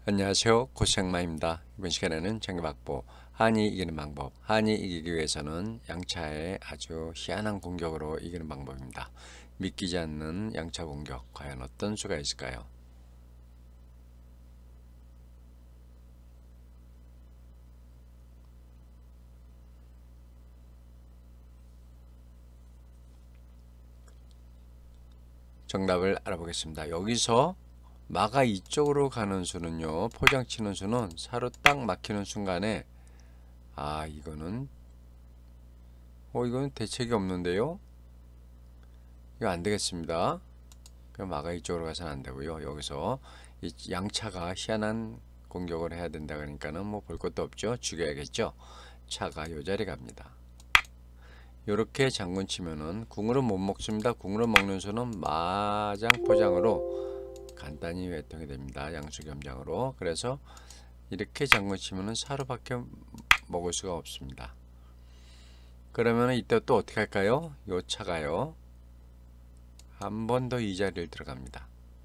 안녕하세요. 고생마입니다. 이번 시간에는 정규박보 한이 이기는 방법, 한이 이기기 위해서는 양차의 아주 희한한 공격으로 이기는 방법입니다. 믿기지 않는 양차 공격, 과연 어떤 수가 있을까요? 정답을 알아보겠습니다. 여기서 마가 이쪽으로 가는 수는요, 포장 치는 수는 사로 딱 막히는 순간에 이거는 대책이 없는데요. 이거 안 되겠습니다. 그럼 마가 이쪽으로 가서는 안 되고요. 여기서 이 양차가 희한한 공격을 해야 된다 그러니까는 뭐 볼 것도 없죠. 죽여야겠죠. 차가 요 자리 갑니다. 요렇게 장군 치면은 궁으로 못 먹습니다. 궁으로 먹는 수는 마장 포장으로 간단히 외통이 됩니다. 양수겸장으로. 그래서 이렇게 장군 치면은 사로밖에 먹을 수가 없습니다. 그러면은 이때 또 어떻게 할까요? 요 차가요. 한 번 더 이 자리를 들어갑니다.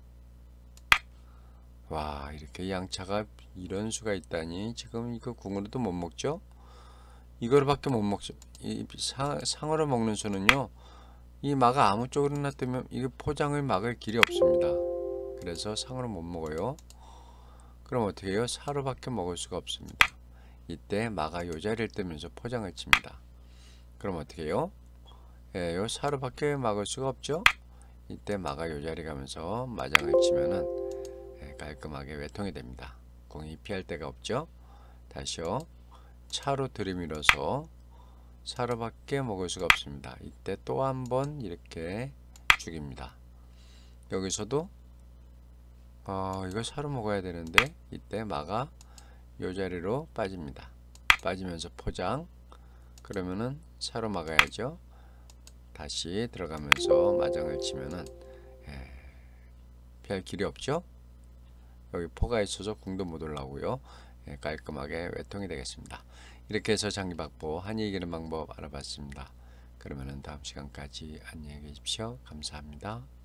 와, 이렇게 양차가 이런 수가 있다니. 지금 이거 궁으로도 못 먹죠? 이거로밖에 못 먹죠. 이 상어로 먹는 수는요, 이 마가 아무 쪽으로 놔두면 이게 포장을 막을 길이 없습니다. 그래서 상어로 못 먹어요. 그럼 어떻게 해요? 사로밖에 먹을 수가 없습니다. 이때 마가 요 자리를 뜨면서 포장을 칩니다. 그럼 어떻게 해요? 요 사로밖에 막을 수가 없죠? 이때 마가 요 자리 가면서 마장을 치면은 깔끔하게 외통이 됩니다. 공이 피할 데가 없죠? 다시요. 차로 들이밀어서 사로밖에 먹을 수가 없습니다. 이때 또 한 번 이렇게 죽입니다. 여기서도 이거 사로 먹어야 되는데 이때 마가 요 자리로 빠집니다. 빠지면서 포장. 그러면은 사로 막아야죠. 다시 들어가면서 마장을 치면은 피할 길이 없죠. 여기 포가 있어서 궁도 못 올라오고요. 깔끔하게 외통이 되겠습니다. 이렇게 해서 장기박보 한이 이기는 방법 알아봤습니다. 그러면은 다음 시간까지 안녕히 계십시오. 감사합니다.